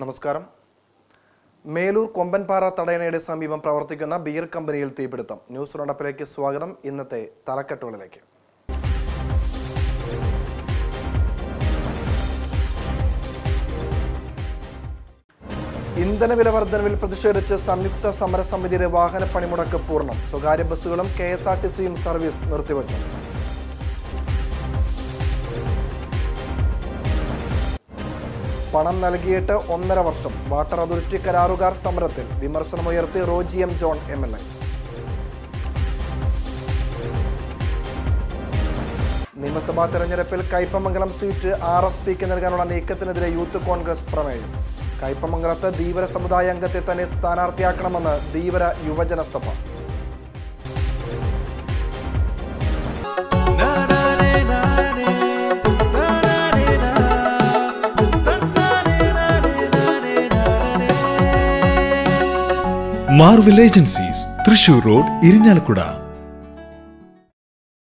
നമസ്കാരം. മേലൂർ കൊമ്പൻപാറ തടയണയുടെ സമീപം പ്രവർത്തിക്കുന്ന ബിയർ കമ്പനിയിൽ തീപിടുത്തം. ന്യൂസ് റൗണ്ടപ്പിലേക്ക് സ്വാഗതം. ഇന്നത്തെ തലക്കെട്ടുകളിലേക്ക്. ഇന്ധനവില വർധനവിൽ പ്രതിഷേധിച്ച് സംയുക്ത സമരസമിതിയുടെ വാഹന പണിമുടക്ക് പൂർണ്ണം. സ്വകാര്യ ബസ്സുകളും KSRTCയും സർവീസ് നിർത്തിവച്ചു. പണം നൽകിയിട്ട് 1.5 വർഷം. വാട്ടർ അതോറിറ്റി കരാറുകാർ സമരത്തിൽ. വിമർശനമുയർത്തി റോജി M. ജോൺ MLA. നിയമസഭാ തെരഞ്ഞെടുപ്പിൽ കയ്പമംഗലം സീറ്റ് RSPക്ക് നൽകാനുള്ള നീക്കത്തിനെതിരെ യൂത്ത് കോൺഗ്രസ് പ്രമേയം. കയ്പമംഗലത്ത് ധീവര സമുദായ അംഗത്തെ തന്നെ സ്ഥാനാർത്ഥിയാക്കണമെന്ന് Dheevara Yuvajana Sabha. Marvel agencies, Thrissur road, Irinjalakuda.